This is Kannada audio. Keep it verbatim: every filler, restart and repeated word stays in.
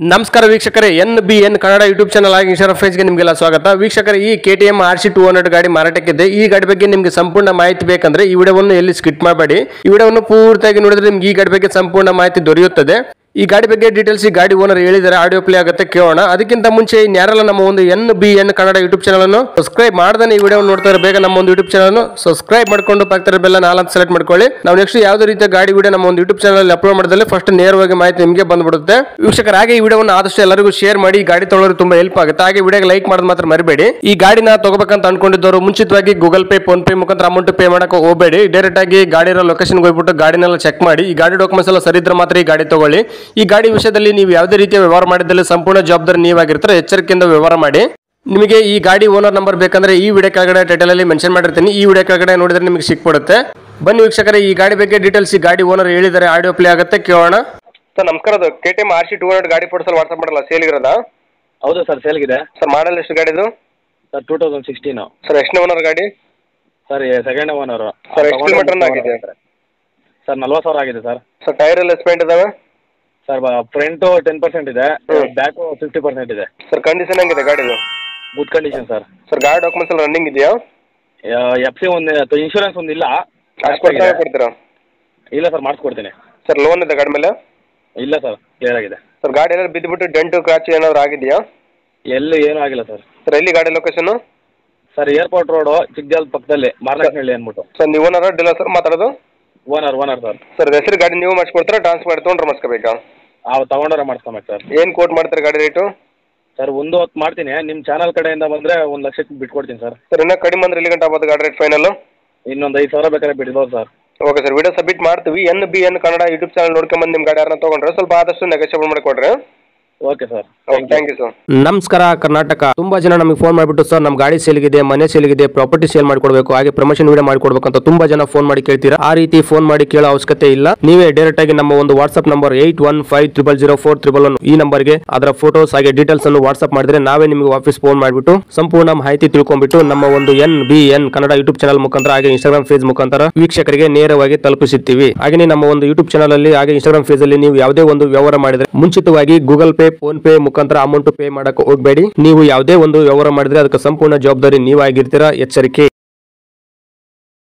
ನಮಸ್ಕಾರ ವೀಕ್ಷಕರೇ, N B N Kannada YouTube channel ಆಗಿ ಇನ್ಸ್ಟಾಗ್ರಾಮ್ ಪೇಜ್ಗೆ ನಿಮಗೆಲ್ಲ ಸ್ವಾಗತ. ವೀಕ್ಷಕರೇ, ಈ K T M R C two hundred ಗಾಡಿ ಮಾರಾಟಕ್ಕಿದೆ. ಈ ಗಾಡಿ ಬಗ್ಗೆ ನಿಮಗೆ ಸಂಪೂರ್ಣ ಮಾಹಿತಿ ಬೇಕಂದ್ರೆ ಈ ವಿಡಿಯೋವನ್ನು ಎಲ್ಲಿ ಸ್ಕಿಪ್ ಮಾಡಬೇಡಿ. ಈ ವಿಡಿಯೋವನ್ನು ಪೂರ್ತಿಯಾಗಿ ನೋಡಿದ್ರೆ ನಿಮ್ಗೆ ಈ ಗಾಡಿ ಬಗ್ಗೆ ಸಂಪೂರ್ಣ ಮಾಹಿತಿ ದೊರೆಯುತ್ತದೆ. ಈ ಗಾಡಿ ಬಗ್ಗೆ ಡೀಟೇಲ್ಸ್ ಈ ಗಾಡಿ ಓನರ್ ಹೇಳಿದರೆ ಆಡಿಯೋ ಪ್ಲೇ ಆಗುತ್ತೆ, ಕೇಳೋಣ. ಅದಕ್ಕಿಂತ ಮುಂಚೆ ಯಾರೆಲ್ಲ ನಮ್ಮ ಒಂದು N B N Kannada YouTube channel ಅನ್ನು ಸಬ್ಸ್ಕ್ರೈಬ್ ಮಾಡದೇ ಈ ವಿಡಿಯೋ ನೋಡ್ತಾರೆ, ಬೇಗ ನಮ್ಮ ಒಂದು ಯೂಟ್ಯೂಬ್ ಚಾನಲ್ ಅನ್ನು ಸಬ್ಸ್ಕ್ರೈಬ್ ಮಾಡ್ಕೊಂಡು ಪಕ್ಕದ ಬೆಲ್ಲ ನಾಲ್ಕು ಸೆಲೆಕ್ಟ್ ಮಾಡ್ಕೊಳ್ಳಿ. ನಾವು ನೆಕ್ಸ್ಟ್ ಯಾವುದೇ ರೀತಿಯ ಗಾಡಿ ವಿಡಿಯೋ ನಮ್ಮ ಒಂದು ಯೂಟ್ಯೂಬ್ ಚಾನಲ್ ಅಪ್ಲೋಡ್ ಮಾಡಿದ್ರೆ ಫಸ್ಟ್ ನೇರವಾಗಿ ಮಾಹಿತಿ ನಿಮಗೆ ಬಂದ್ಬಿಡುತ್ತೆ. ವೀಕ್ಷಕರ, ಹಾಗೆ ಈ ವಿಡಿಯೋವನ್ನು ಆದಷ್ಟು ಎಲ್ಲರಿಗೂ ಶೇರ್ ಮಾಡಿ, ಗಾಡಿ ತೊಗೊಳ್ಳೋರು ತುಂಬಾ ಹೆಲ್ಪ್ ಆಗುತ್ತೆ. ಹಾಗೆ ವಿಡಿಯೋಗೆ ಲೈಕ್ ಮಾಡೋದು ಮಾತ್ರ ಮರಿಬೇಡಿ. ಈ ಗಾಡಿನ ತಗೋಬೇಕಂತ ಅನ್ಕೊಂಡಿದ್ದವರು ಮುಂಚಿತವಾಗಿ ಗೂಗಲ್ ಪೇ, ಫೋನ್ ಪೇ ಮುಖಾಂತರ ಅಮೌಂಟ್ ಪೇ ಮಾಡಕ್ಕೆ ಹೋಗಬೇಡಿ. ಡೈರೆಕ್ಟ್ ಆಗಿ ಗಾಡಿ ಇರೋ ಲೊಕೇಶನ್ ಹೋಗ್ಬಿಟ್ಟು ಗಾಡಿನೆಲ್ಲ ಚೆಕ್ ಮಾಡಿ, ಈ ಗಾಡಿ ಡಾಕ್ಯುಮೆಂಟ್ಸ್ ಎಲ್ಲ ಸರಿ ಇದ್ರೆ ಮಾತ್ರ ಈ ಗಾಡಿ ತಗೊಳ್ಳಿ. ಈ ಗಾಡಿ ವಿಷಯದಲ್ಲಿ ನೀವು ಯಾವುದೇ ರೀತಿಯ ವ್ಯವಹಾರ ಮಾಡಿದಲ್ಲಿ ಸಂಪೂರ್ಣ ಜವಾಬ್ದಾರಿ ನೀವಾಗಿರ್ತಾರೆ, ಎಚ್ಚರಿಕೆಯಿಂದ ವ್ಯವಹಾರ ಮಾಡಿ. ನಿಮಗೆ ಈ ಗಾಡಿ ಓನರ್ ನಂಬರ್ ಬೇಕಂದ್ರೆ ಈ ವಿಡಿಯೋ ಕೆಳಗಡೆ ಟೈಟಲ್ ಅಲ್ಲಿ ಮೆನ್ಷನ್ ಮಾಡಿರ್ತೀನಿ, ಈ ವಿಡಿಯೋ ಕೆಳಗಡೆ ನೋಡಿದ್ರೆ ನಿಮಗೆ ಸಿಕ್ಬಿಡುತ್ತೆ. ಬನ್ನಿ ವೀಕ್ಷಕರೇ, ಈ ಗಾಡಿ ಬಗ್ಗೆ ಡೀಟೇಲ್ಸ್ ಈ ಗಾಡಿ ಓನರ್ ಹೇಳಿದರೆ ಆಡಿಯೋ ಪ್ಲೇ ಆಗುತ್ತೆ, ಕೇಳೋಣ. ಸರ್ ನಮಸ್ಕಾರ, ಅದು K T M R C two hundred ಗಾಡಿ ಫೋಟೋಸಲ್ಲಿ ವಾಟ್ಸಪ್ ಮಾಡಲ್ಲ, ಸೇಲ್ ಇರೋದಾ? ಹೌದು ಸರ್, ಸೇಲ್ಗಿದೆ ಸರ್. ಮಾಡಲ್ ಎಷ್ಟು ಗಾಡಿದು? Sir two thousand sixteen. Sir ಎಷ್ಟನೇ ಓನರ್ ಗಾಡಿ? Sir second owner. ಸರ್ ಎಷ್ಟು ಕಿಲೋಮೀಟರ್ ಆಗಿದೆ? ಸರ್ ನಲ್ವತ್ತು ಸಾವಿರ ಆಗಿದೆ ಸರ್. ಸರ್ ಟೈರ್ ಎಲ್ಲ ಎಸ್ಪೆಂಟ್ ಇದಾವೆ? ಸರ್ ಫ್ರಂಟು ಟೆನ್ ಪರ್ಸೆಂಟ್ ಇದೆ, ಬ್ಯಾಕು ಫಿಫ್ಟಿ ಪರ್ಸೆಂಟ್ ಇದೆ. ಸರ್ ಕಂಡೀಷನ್ ಹೆಂಗಿದೆ ಗಾಡಿದು? Good condition sir. ಸರ್ ಗಾಡಿ ಡಾಕ್ಯುಮೆಂಟ್ಸ್ ಎಲ್ಲ ರನ್ನಿಂಗ್ ಇದೆಯಾ? ಎಫ್ ಸಿ ಒಂದು ಇನ್ಶೂರೆನ್ಸ್ ಒಂದು ಇಲ್ಲ. ಕೊಡ್ತೀರಾ? ಇಲ್ಲ ಸರ್, ಮಾಡಿಸ್ಕೊಡ್ತೀನಿ. ಸರ್ ಲೋನ್ ಇದೆ ಗಾಡಿ ಮೇಲೆ? ಇಲ್ಲ ಸರ್, ಕ್ಲಿಯರ್ ಆಗಿದೆ. ಸರ್ ಗಾಡಿ ಏನಾದ್ರು ಬಿದ್ದುಬಿಟ್ಟು ಡೆಂಟು ಕ್ರಾಚ್ ಏನಾದ್ರು ಆಗಿದೆಯಾ? ಎಲ್ಲಿ ಏನೂ ಆಗಿಲ್ಲ ಸರ್. ಸರ್ ಎಲ್ಲಿ ಗಾಡಿ location? Sir airport road, Chikkajala ಪಕ್ಕದಲ್ಲಿ, ಮಾರ್ನಾಕ್ನಹಳ್ಳಿ ಅಂದ್ಬಿಟ್ಟು. ಸರ್ ನೀವು ಓನರ್ ಡೀಲರ್ ಸರ್ ಮಾತಾಡೋದು? Owner owner sir. ಸರ್ ಹೆಸರು ಗಾಡಿ ನೀವು ಮಾಡಿಸ್ಕೊಡ್ತೀರಾ, ಟ್ರಾನ್ಸ್ಫರ್ ಮಾಡಿ ತೊಗೊಂಡ್ರೆ ಮಾಡಿಸ್ಕೋಬೇಕಾ? ಅವು ತೊಗೊಂಡ್ರೆ ಮಾಡಿಸ್ಕೊಬೇಕು ಸರ್. ಏನು ಕೋಟ್ ಮಾಡ್ತಾರೆ ಗಾಡಿ ರೇಟು? ಸರ್ ಒಂದು ಹೊತ್ತು ಮಾಡ್ತೀನಿ, ನಿಮ್ಮ ಚಾನಲ್ ಕಡೆಯಿಂದ ಬಂದರೆ ಒಂದು ಲಕ್ಷಕ್ಕೆ ಬಿಟ್ಕೊಡ್ತೀನಿ ಸರ್. ಸರ್ ಇನ್ನೂ ಕಡಿಮೆ ಅಂದ್ರೆ ಎಲ್ಲಿ ಗಂಟೆ ಆಗ್ಬೋದು ಗಾಡಿ ರೇಟ್ ಫೈನಲ್? ಇನ್ನೊಂದು ಐದು ಸಾವಿರ ಬೇಕಾದ್ರೆ ಬಿಡ್ಬೋದು ಸರ್. ಓಕೆ ಸರ್, ವಿಡಿಯೋ ಸಬ್ಮಿಟ್ ಮಾಡ್ತೀವಿ. N B N Kannada YouTube channel ನೋಡ್ಕೊಂಬಂದು ನಿಮ್ಮ ಗಾಡಿ ಯಾರನ್ನ ತೊಗೊಂಡ್ರೆ ಸ್ವಲ್ಪ ಆದಷ್ಟು ನೆಗೋಷಿಯೇಟ್ ಮಾಡಿಕೊಡ್ರಿ. Okay sir, thank you sir. ನಮಸ್ಕಾರ ಕರ್ನಾಟಕ. ತುಂಬಾ ಜನ ನಮಗೆ ಫೋನ್ ಮಾಡಿಬಿಟ್ಟು ಸರ್ ನಮ್ಮ ಗಾಡಿ ಸೇಲ್ಗಿದೆ, ಮನೆ ಸೇಲ್ಗಿದೆ, ಪ್ರಾಪರ್ಟಿ ಸೇಲ್ ಮಾಡ್ಕೊಡ್ಬೇಕು, ಹಾಗೆ ಪ್ರಮೋಷನ್ ವಿಡಿಯೋ ಮಾಡ್ಕೊಡ್ಬೇಕು ಅಂತ ತುಂಬಾ ಜನ ಫೋನ್ ಮಾಡಿ ಕೇಳ್ತೀರಾ. ಆ ರೀತಿ ಫೋನ್ ಮಾಡಿ ಕೇಳೋ ಅವಶ್ಯಕತೆ ಇಲ್ಲ. ನೀವೇ ಡೈರೆಕ್ಟ್ ಆಗಿ ನಮ್ಮ ಒಂದು WhatsApp number eight one five triple zero four triple one ಈ ನಂಬರ್ಗೆ ಅದರ ಫೋಟೋಸ್ ಹಾಗೆ ಡೀಟೇಲ್ಸ್ ಅನ್ನು ವಾಟ್ಸ್ಆಪ್ ಮಾಡಿದ್ರೆ ನಾವೇ ನಿಮಗೆ ವಾಪಸ್ ಫೋನ್ ಮಾಡಿಬಿಟ್ಟು ಸಂಪೂರ್ಣ ಮಾಹಿತಿ ತಿಳ್ಕೊಂಡ್ಬಿಟ್ಟು ನಮ್ಮ ಒಂದು N B N Kannada YouTube channel ಮುಖಾಂತರ ಹಾಗೆ ಇನ್ಸ್ಟಾಗ್ರಾಮ್ ಪೇಜ್ ಮುಖಾಂತರ ವೀಕ್ಷಕರಿಗೆ ನೇರವಾಗಿ ತಲುಪಿಸುತ್ತೀವಿ. ಹಾಗೆ ನಮ್ಮ ಒಂದು ಯೂಟ್ಯೂಬ್ ಚಾನಲ್ ಅಲ್ಲಿ ಹಾಗೆ ಇನ್ಸ್ಟಾಗ್ರಾಮ್ ಪೇಜ್ ಅಲ್ಲಿ ನೀವು ಯಾವುದೇ ಒಂದು ವ್ಯವಹಾರ ಮಾಡಿದ್ರೆ ಮುಂಚಿತವಾಗಿ ಗೂಗಲ್ ಪೇ, ಫೋನ್ ಪೇ ಮುಖಾಂತರ ಅಮೌಂಟ್ ಪೇ ಮಾಡಕ್ಕೆ ಹೋಗಬೇಡಿ. ನೀವು ಯಾವುದೇ ಒಂದು ವ್ಯವಹಾರ ಮಾಡಿದ್ರೆ ಅದಕ್ಕೆ ಸಂಪೂರ್ಣ ಜವಾಬ್ದಾರಿ ನೀವಾಗಿರ್ತೀರಾ, ಎಚ್ಚರಿಕೆ.